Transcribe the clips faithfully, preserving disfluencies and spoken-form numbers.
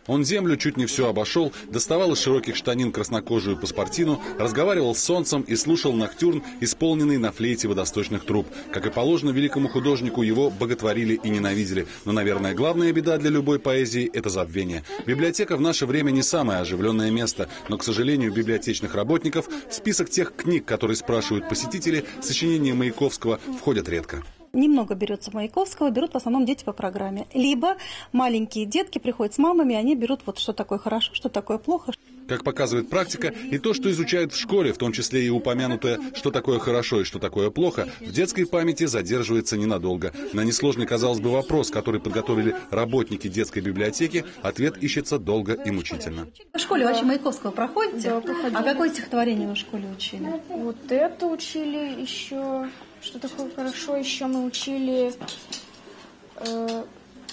Он землю чуть не все обошел, доставал из широких штанин краснокожую паспортину, разговаривал с солнцем и слушал ноктюрн, исполненный на флейте водосточных труб. Как и положено великому художнику, его боготворили и ненавидели. Но, наверное, главная беда для любой поэзии – это забвение. Библиотека в наше время не самое оживленное место, но, к сожалению, библиотечных работников в список тех книг, которые спрашивают посетители, сочинения Маяковского входят редко. Немного берется Маяковского, берут в основном дети по программе. Либо маленькие детки приходят с мамами, они берут вот что такое хорошо, что такое плохо. Как показывает практика, и то, что изучают в школе, в том числе и упомянутое, что такое хорошо и что такое плохо, в детской памяти задерживается ненадолго. На несложный, казалось бы, вопрос, который подготовили работники детской библиотеки, ответ ищется долго и мучительно. В школе вообще Маяковского проходите? Да, проходила. А какое стихотворение вы в школе учили? Вот это учили еще... Что такое хорошо? Еще мы учили... Э,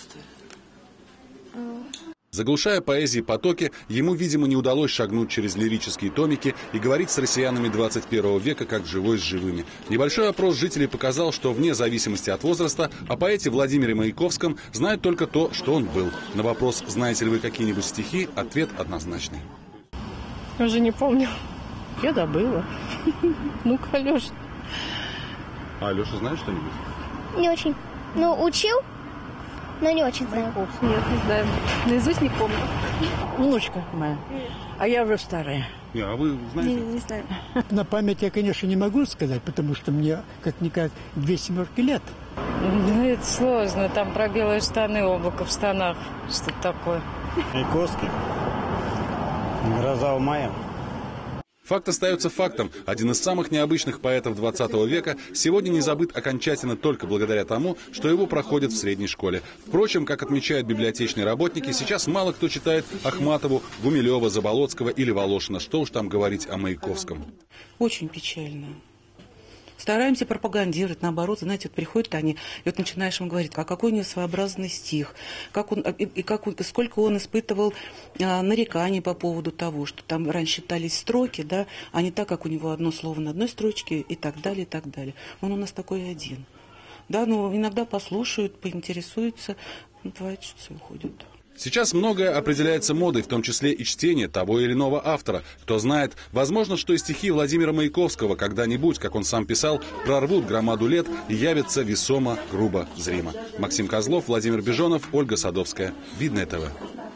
э, Заглушая поэзии потоки, ему, видимо, не удалось шагнуть через лирические томики и говорить с россиянами двадцать первого века как живой с живыми. Небольшой опрос жителей показал, что вне зависимости от возраста о поэте Владимире Маяковском знают только то, что он был. На вопрос «Знаете ли вы какие-нибудь стихи?» ответ однозначный. Уже не помню. Я добыла. Ну-ка, Алеша. А Алеша знает что-нибудь? Не очень. Ну, учил, но не очень знаю. Нет, не знаю. Наизусть не помню. Внучка моя. А я уже старая. Не, а вы знаете? Не, не знаю. На память я, конечно, не могу сказать, потому что мне, как-никак, две семерки лет. Ну, это сложно. Там про белые штаны, облако в штанах. Что такое? Маяковский. Гроза в мае. Факт остается фактом. Один из самых необычных поэтов двадцатого века сегодня не забыт окончательно только благодаря тому, что его проходят в средней школе. Впрочем, как отмечают библиотечные работники, сейчас мало кто читает Ахматову, Гумилева, Заболоцкого или Волошина. Что уж там говорить о Маяковском. Очень печально. Стараемся пропагандировать, наоборот, знаете, вот приходят они, и вот начинаешь им говорить, а какой у него своеобразный стих, как он, и, и как он, сколько он испытывал а, нареканий по поводу того, что там раньше считались строки, да, а не так, как у него одно слово на одной строчке и так далее, и так далее. Он у нас такой один. Да, но иногда послушают, поинтересуются, бывает, что уходят. Сейчас многое определяется модой, в том числе и чтение того или иного автора. Кто знает, возможно, что и стихи Владимира Маяковского когда-нибудь, как он сам писал, прорвут громаду лет и явятся весомо, грубо, зримо. Максим Козлов, Владимир Бежонов, Ольга Садовская. Видное ТВ.